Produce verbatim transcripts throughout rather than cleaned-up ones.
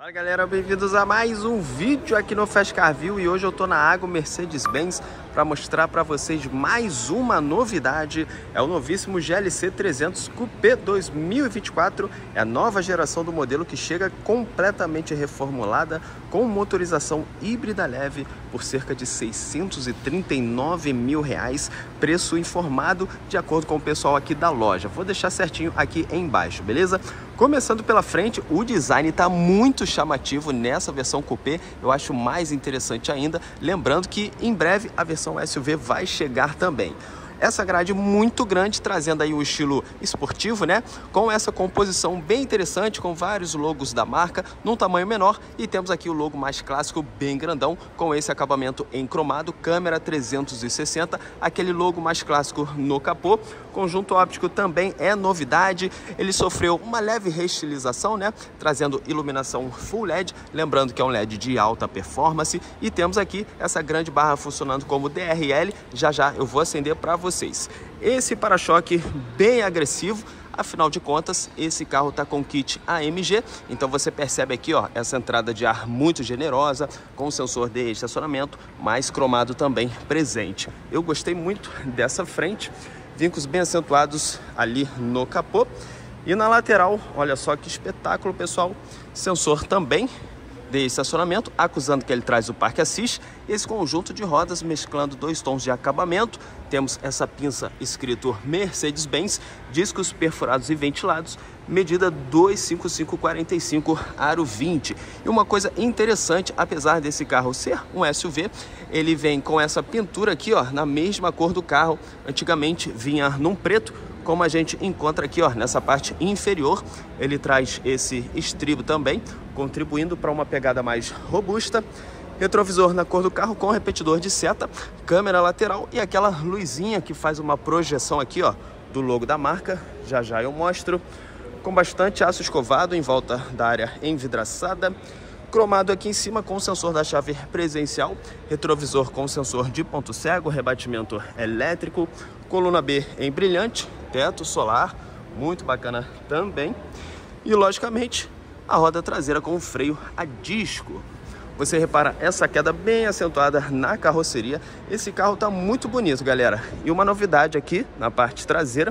Fala galera, bem-vindos a mais um vídeo aqui no Fast Car View e hoje eu tô na Água Mercedes-Benz para mostrar para vocês mais uma novidade. É o novíssimo G L C trezentos Coupé dois mil e vinte e quatro, é a nova geração do modelo que chega completamente reformulada com motorização híbrida leve por cerca de seiscentos e trinta e nove mil reais, preço informado de acordo com o pessoal aqui da loja. Vou deixar certinho aqui embaixo, beleza? Começando pela frente, o design está muito chamativo nessa versão Coupé, eu acho mais interessante ainda, lembrando que em breve a versão S U V vai chegar também. Essa grade muito grande, trazendo aí o estilo esportivo, né? Com essa composição bem interessante, com vários logos da marca, num tamanho menor. E temos aqui o logo mais clássico, bem grandão, com esse acabamento em cromado, câmera trezentos e sessenta, aquele logo mais clássico no capô. Conjunto óptico também é novidade, ele sofreu uma leve reestilização, né? Trazendo iluminação Full L E D, lembrando que é um L E D de alta performance. E temos aqui essa grande barra funcionando como D R L, já já eu vou acender para vocês. Esse para-choque bem agressivo, afinal de contas esse carro está com kit A M G, então você percebe aqui ó, essa entrada de ar muito generosa, com sensor de estacionamento, mais cromado também presente. Eu gostei muito dessa frente, vincos bem acentuados ali no capô. E na lateral, olha só que espetáculo, pessoal, sensor também de estacionamento, acusando que ele traz o Park Assist. Esse conjunto de rodas mesclando dois tons de acabamento. Temos essa pinça escrito Mercedes-Benz, discos perfurados e ventilados, medida dois cinco cinco quatro cinco aro vinte. E uma coisa interessante, apesar desse carro ser um S U V, ele vem com essa pintura aqui ó, na mesma cor do carro. Antigamente vinha num preto, como a gente encontra aqui ó, nessa parte inferior. Ele traz esse estribo também, contribuindo para uma pegada mais robusta. Retrovisor na cor do carro com repetidor de seta, câmera lateral e aquela luzinha que faz uma projeção aqui ó, do logo da marca. Já já eu mostro. Com bastante aço escovado em volta da área envidraçada. Cromado aqui em cima com sensor da chave presencial, retrovisor com sensor de ponto cego, rebatimento elétrico, coluna B em brilhante, teto solar, muito bacana também. E logicamente a roda traseira com freio a disco. Você repara essa queda bem acentuada na carroceria. Esse carro está muito bonito, galera. E uma novidade aqui na parte traseira,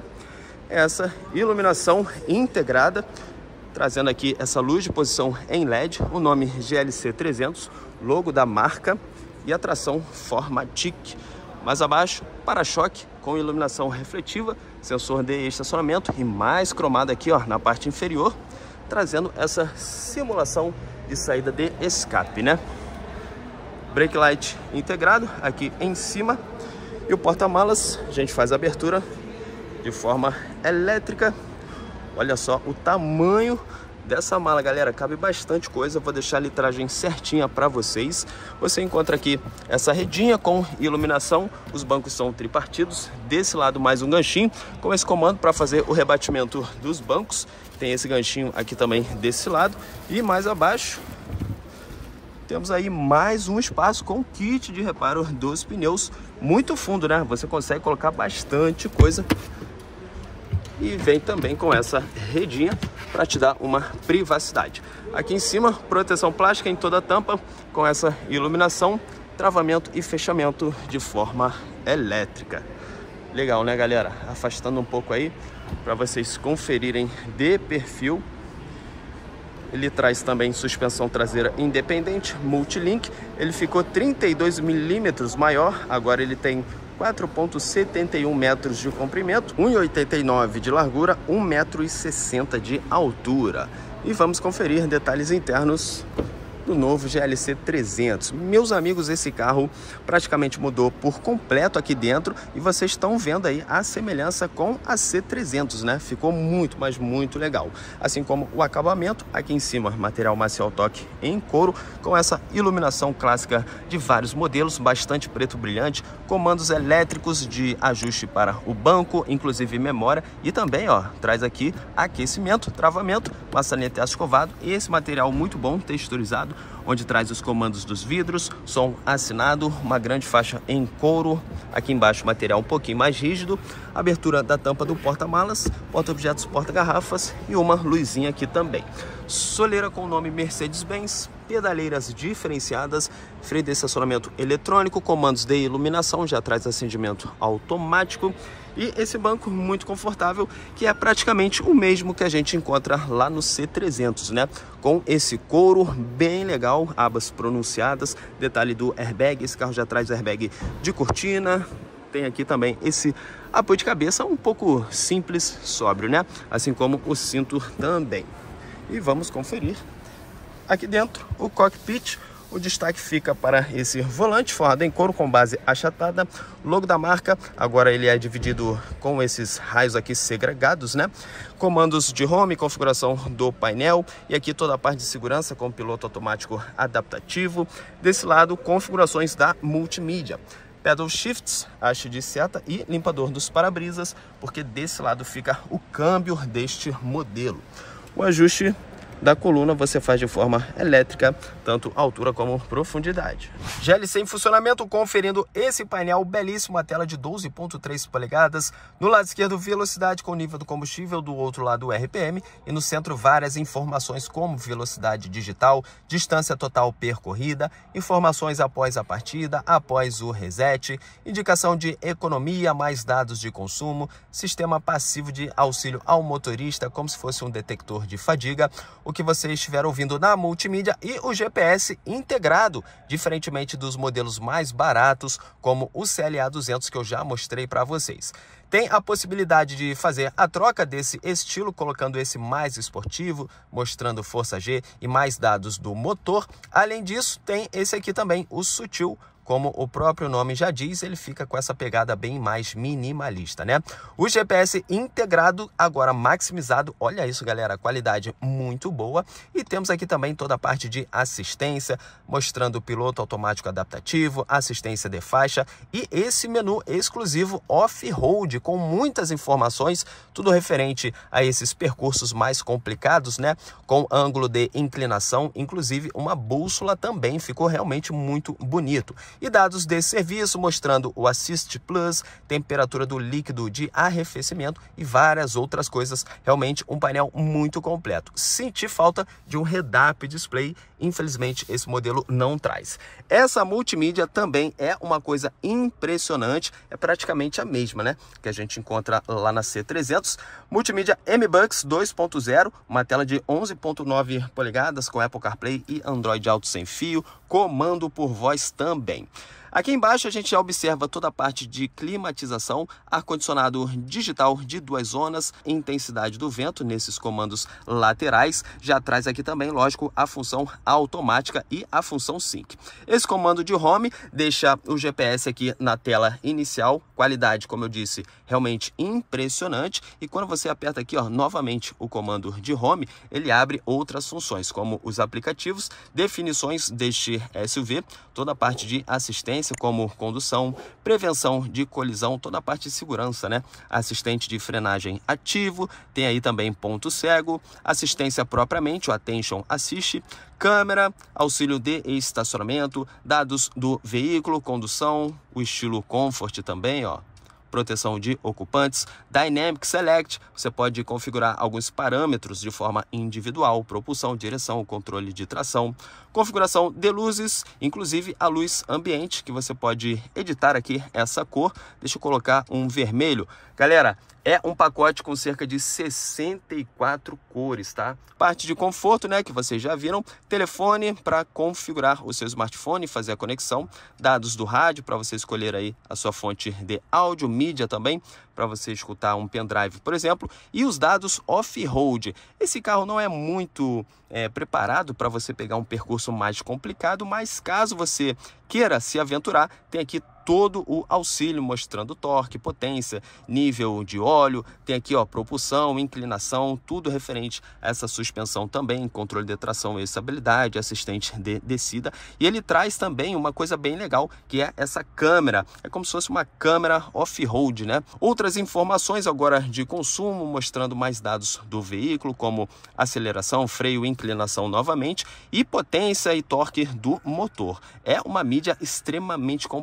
essa iluminação integrada, trazendo aqui essa luz de posição em L E D, o nome G L C trezentos, logo da marca e a tração Formatic. Mais abaixo, para-choque com iluminação refletiva, sensor de estacionamento e mais cromado aqui ó, na parte inferior, trazendo essa simulação de saída de escape, né? Brake light integrado aqui em cima e o porta-malas, a gente faz a abertura de forma elétrica. Olha só o tamanho dessa mala, galera, cabe bastante coisa. Vou deixar a litragem certinha para vocês. Você encontra aqui essa redinha com iluminação, os bancos são tripartidos, desse lado mais um ganchinho com esse comando para fazer o rebatimento dos bancos. Tem esse ganchinho aqui também desse lado e mais abaixo temos aí mais um espaço com kit de reparo dos pneus, muito fundo, né? Você consegue colocar bastante coisa. E vem também com essa redinha para te dar uma privacidade. Aqui em cima, proteção plástica em toda a tampa, com essa iluminação, travamento e fechamento de forma elétrica. Legal, né, galera? Afastando um pouco aí, para vocês conferirem de perfil. Ele traz também suspensão traseira independente, multilink. Ele ficou trinta e dois milímetros maior, agora ele tem quatro vírgula setenta e um metros de comprimento, um vírgula oitenta e nove de largura, um metro e sessenta de altura. E vamos conferir detalhes internos do novo G L C trezentos. Meus amigos, esse carro praticamente mudou por completo aqui dentro e vocês estão vendo aí a semelhança com a C trezentos, né? Ficou muito, mas muito legal. Assim como o acabamento, aqui em cima, material macio toque em couro, com essa iluminação clássica de vários modelos, bastante preto brilhante, comandos elétricos de ajuste para o banco, inclusive memória, e também, ó, traz aqui aquecimento, travamento, maçaneta escovado e esse material muito bom, texturizado, onde traz os comandos dos vidros, som assinado, uma grande faixa em couro, aqui embaixo material um pouquinho mais rígido, abertura da tampa do porta-malas, porta-objetos, porta-garrafas e uma luzinha aqui também. Soleira com o nome Mercedes-Benz, pedaleiras diferenciadas, freio de estacionamento eletrônico, comandos de iluminação, já traz acendimento automático e esse banco muito confortável, que é praticamente o mesmo que a gente encontra lá no C trezentos, né? Com esse couro bem legal, abas pronunciadas, detalhe do airbag, esse carro já traz airbag de cortina, tem aqui também esse apoio de cabeça um pouco simples, sóbrio, né? Assim como o cinto também. E vamos conferir aqui dentro o cockpit. O destaque fica para esse volante forrado em couro com base achatada, logo da marca. Agora ele é dividido com esses raios aqui segregados, né? Comandos de home, configuração do painel e aqui toda a parte de segurança com piloto automático adaptativo. Desse lado, configurações da multimídia. Pedal shifts, haste de seta e limpador dos para-brisas, porque desse lado fica o câmbio deste modelo. O ajuste da coluna você faz de forma elétrica, tanto altura como profundidade. G L C em funcionamento, conferindo esse painel belíssimo, a tela de doze ponto três polegadas. No lado esquerdo, velocidade com nível do combustível, do outro lado o R P M e no centro várias informações como velocidade digital, distância total percorrida, informações após a partida, após o reset, indicação de economia, mais dados de consumo, sistema passivo de auxílio ao motorista, como se fosse um detector de fadiga, o que você estiver ouvindo na multimídia e o G P S integrado, diferentemente dos modelos mais baratos, como o C L A duzentos que eu já mostrei para vocês. Tem a possibilidade de fazer a troca desse estilo, colocando esse mais esportivo, mostrando força G e mais dados do motor. Além disso, tem esse aqui também, o sutil. Como o próprio nome já diz, ele fica com essa pegada bem mais minimalista, né? O G P S integrado, agora maximizado. Olha isso, galera, qualidade muito boa. E temos aqui também toda a parte de assistência, mostrando o piloto automático adaptativo, assistência de faixa e esse menu exclusivo off-road, com muitas informações, tudo referente a esses percursos mais complicados, né? Com ângulo de inclinação, inclusive uma bússola também, ficou realmente muito bonito. E dados desse serviço mostrando o Assist Plus, temperatura do líquido de arrefecimento e várias outras coisas. Realmente um painel muito completo. Senti falta de um head-up display, infelizmente esse modelo não traz. Essa multimídia também é uma coisa impressionante, é praticamente a mesma, né? Que a gente encontra lá na C trezentos. Multimídia M-Bux dois ponto zero, uma tela de onze ponto nove polegadas com Apple CarPlay e Android Auto sem fio, comando por voz também. Aqui embaixo a gente já observa toda a parte de climatização, ar-condicionado digital de duas zonas, intensidade do vento nesses comandos laterais. Já traz aqui também, lógico, a função automática e a função sync. Esse comando de home deixa o G P S aqui na tela inicial, qualidade, como eu disse, realmente impressionante. E quando você aperta aqui, ó, novamente o comando de home, ele abre outras funções, como os aplicativos, definições deste S U V, toda a parte de assistência, como condução, prevenção de colisão, toda a parte de segurança, né? Assistente de frenagem ativo, tem aí também ponto cego, assistência propriamente, o Attention Assist, câmera, auxílio de estacionamento, dados do veículo, condução, o estilo Comfort também, ó. Proteção de ocupantes, Dynamic Select, você pode configurar alguns parâmetros de forma individual, propulsão, direção, controle de tração, configuração de luzes, inclusive a luz ambiente, que você pode editar aqui essa cor. Deixa eu colocar um vermelho. Galera, é um pacote com cerca de sessenta e quatro cores, tá? Parte de conforto, né, que vocês já viram. Telefone para configurar o seu smartphone, fazer a conexão. Dados do rádio para você escolher aí a sua fonte de áudio, mídia também, para você escutar um pendrive, por exemplo. E os dados off-road. Esse carro não é muito é, preparado para você pegar um percurso mais complicado, mas caso você queira se aventurar, tem aqui todo o auxílio mostrando torque, potência, nível de óleo, tem aqui ó, propulsão, inclinação, tudo referente a essa suspensão também, controle de tração e estabilidade, assistente de descida. E ele traz também uma coisa bem legal, que é essa câmera, é como se fosse uma câmera off-road, né? Outras informações agora de consumo, mostrando mais dados do veículo, como aceleração, freio, inclinação novamente, e potência e torque do motor. É uma mídia extremamente completa, galera.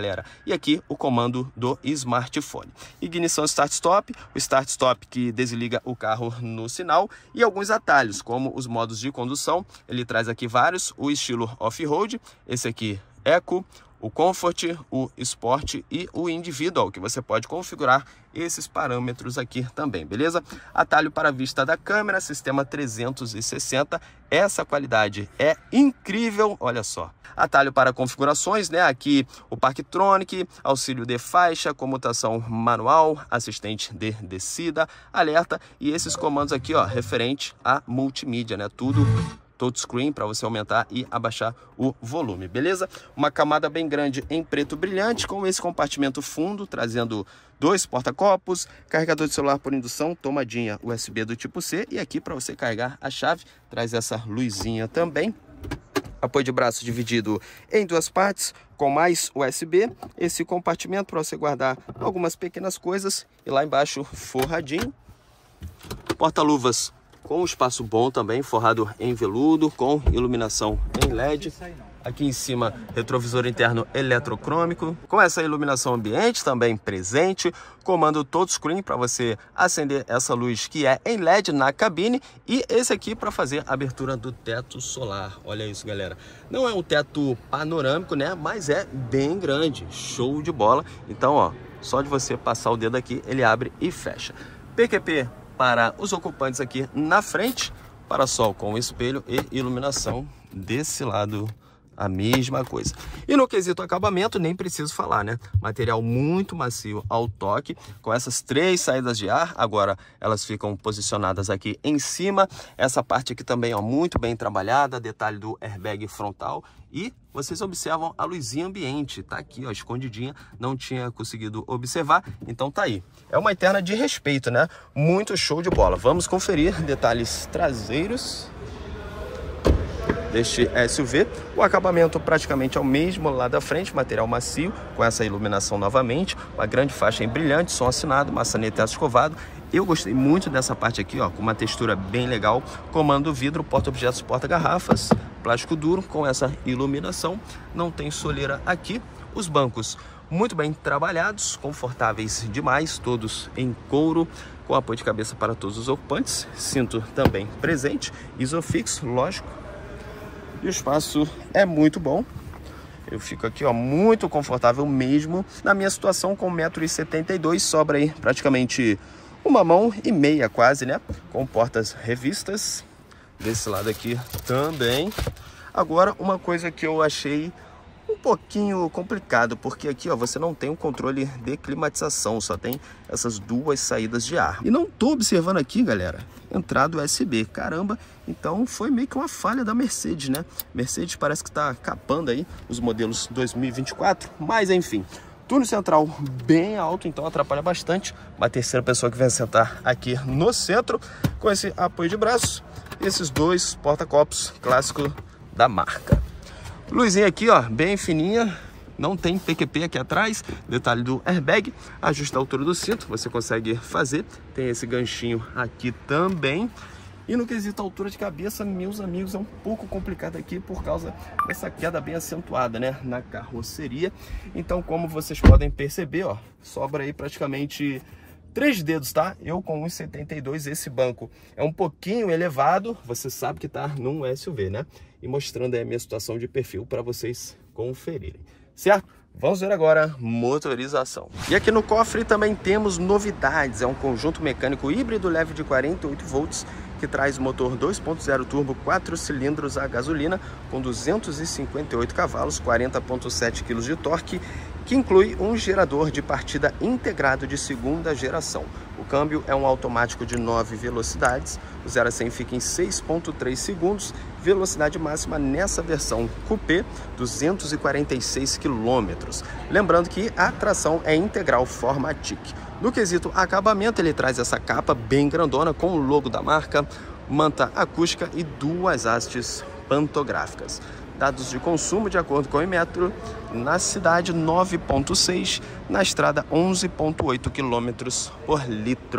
galera. E aqui o comando do smartphone. Ignição start-stop, o start-stop que desliga o carro no sinal e alguns atalhos, como os modos de condução. Ele traz aqui vários, o estilo off-road, esse aqui Eco, o Comfort, o Sport e o Individual, que você pode configurar esses parâmetros aqui também, beleza? Atalho para a vista da câmera, sistema trezentos e sessenta, essa qualidade é incrível, olha só. Atalho para configurações, né? Aqui o Parktronic, auxílio de faixa, comutação manual, assistente de descida, alerta e esses comandos aqui, ó, referente a multimídia, né? Tudo touchscreen para você aumentar e abaixar o volume, beleza? Uma camada bem grande em preto brilhante com esse compartimento fundo, trazendo dois porta-copos, carregador de celular por indução, tomadinha U S B do tipo C e aqui para você carregar a chave, traz essa luzinha também. Apoio de braço dividido em duas partes, com mais U S B. Esse compartimento para você guardar algumas pequenas coisas e lá embaixo forradinho. Porta-luvas com espaço bom também, forrado em veludo, com iluminação em L E D. Aqui em cima, retrovisor interno eletrocrômico, com essa iluminação ambiente também presente. Comando touchscreen para você acender essa luz que é em L E D na cabine. E esse aqui para fazer a abertura do teto solar. Olha isso, galera. Não é um teto panorâmico, né? Mas é bem grande. Show de bola. Então, ó, só de você passar o dedo aqui, ele abre e fecha. P Q P para os ocupantes aqui na frente, parasol com espelho e iluminação desse lado, a mesma coisa. E no quesito acabamento, nem preciso falar, né? Material muito macio ao toque, com essas três saídas de ar, agora elas ficam posicionadas aqui em cima. Essa parte aqui também, ó, muito bem trabalhada, detalhe do airbag frontal. E vocês observam a luzinha ambiente, tá aqui, ó, escondidinha, não tinha conseguido observar, então tá aí. É uma interna de respeito, né? Muito show de bola. Vamos conferir detalhes traseiros deste S U V. O acabamento praticamente é o mesmo lá da frente, material macio, com essa iluminação novamente, uma grande faixa em brilhante, som assinado, maçaneta escovado. Eu gostei muito dessa parte aqui, ó, com uma textura bem legal, comando vidro, porta-objetos, porta-garrafas, plástico duro com essa iluminação, não tem soleira aqui. Os bancos muito bem trabalhados, confortáveis demais, todos em couro, com apoio de cabeça para todos os ocupantes, cinto também presente, isofix, lógico. E o espaço é muito bom. Eu fico aqui, ó, muito confortável mesmo. Na minha situação, com um metro e setenta e dois, sobra aí praticamente uma mão e meia quase, né? Com portas revistas. Desse lado aqui também. Agora, uma coisa que eu achei um pouquinho complicado, porque aqui, ó, você não tem um controle de climatização, só tem essas duas saídas de ar. E não tô observando aqui, galera, entrada U S B. Caramba, então foi meio que uma falha da Mercedes, né? Mercedes parece que tá capando aí os modelos dois mil e vinte e quatro, mas enfim. Túnel central bem alto, então atrapalha bastante. Uma terceira pessoa que vem sentar aqui no centro, com esse apoio de braço. Esses dois porta-copos clássicos da marca. Luzinha aqui, ó, bem fininha. Não tem P Q P aqui atrás. Detalhe do airbag. Ajusta a altura do cinto, você consegue fazer. Tem esse ganchinho aqui também. E no quesito altura de cabeça, meus amigos, é um pouco complicado aqui por causa dessa queda bem acentuada, né, na carroceria. Então, como vocês podem perceber, ó, sobra aí praticamente três dedos, tá? Eu com um e setenta e dois, esse banco é um pouquinho elevado, você sabe que tá num S U V, né? E mostrando aí a minha situação de perfil para vocês conferirem, certo? Vamos ver agora motorização. E aqui no cofre também temos novidades. É um conjunto mecânico híbrido leve de quarenta e oito volts que traz motor dois ponto zero turbo, quatro cilindros a gasolina com duzentos e cinquenta e oito cavalos, quarenta vírgula sete quilos de torque, que inclui um gerador de partida integrado de segunda geração. O câmbio é um automático de nove velocidades, o zero a cem fica em seis vírgula três segundos, velocidade máxima nessa versão Coupé, duzentos e quarenta e seis quilômetros. Lembrando que a tração é integral Formatic. No quesito acabamento, ele traz essa capa bem grandona com o logo da marca, manta acústica e duas hastes pantográficas. Dados de consumo de acordo com o Inmetro, na cidade nove vírgula seis, na estrada onze vírgula oito quilômetros por litro.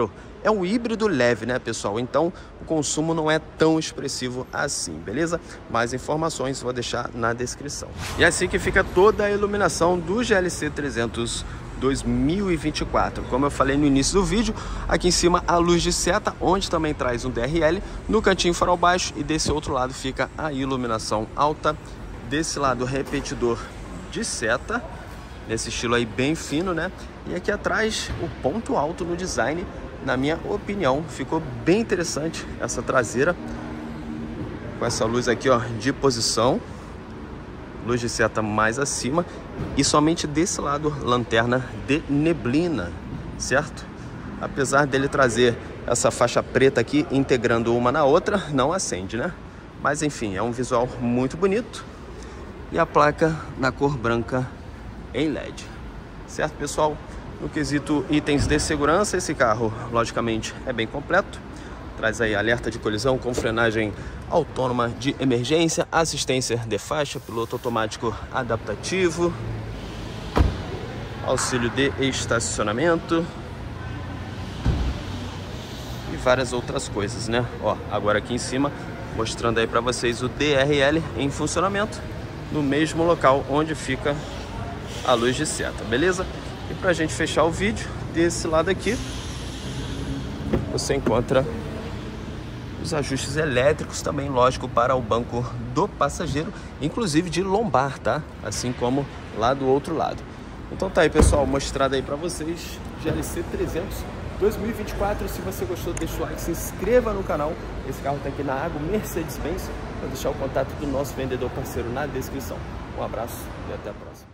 É um híbrido leve, né, pessoal? Então o consumo não é tão expressivo assim, beleza? Mais informações vou deixar na descrição. E assim que fica toda a iluminação do G L C trezentos dois mil e vinte e quatro. Como eu falei no início do vídeo, aqui em cima a luz de seta, onde também traz um D R L, no cantinho farol baixo, e desse outro lado fica a iluminação alta. Desse lado repetidor de seta, nesse estilo aí bem fino, né? E aqui atrás o ponto alto no design, na minha opinião, ficou bem interessante essa traseira, com essa luz aqui, ó, de posição, luz de seta mais acima, e somente desse lado lanterna de neblina, certo? Apesar dele trazer essa faixa preta aqui integrando uma na outra, não acende, né? Mas enfim, é um visual muito bonito. E a placa na cor branca em L E D, certo, pessoal? No quesito itens de segurança, esse carro logicamente é bem completo. Traz aí alerta de colisão com frenagem autônoma de emergência, assistência de faixa, piloto automático adaptativo, auxílio de estacionamento e várias outras coisas, né? Ó, agora aqui em cima mostrando aí para vocês o D R L em funcionamento, no mesmo local onde fica a luz de seta, beleza? E pra gente fechar o vídeo, desse lado aqui você encontra os ajustes elétricos também, lógico, para o banco do passageiro, inclusive de lombar, tá? Assim como lá do outro lado. Então tá aí, pessoal, mostrado aí pra vocês G L C trezentos dois mil e vinte e quatro. Se você gostou, deixa o like, se inscreva no canal. Esse carro tá aqui na Água Mercedes-Benz. Vou deixar o contato do nosso vendedor parceiro na descrição. Um abraço e até a próxima.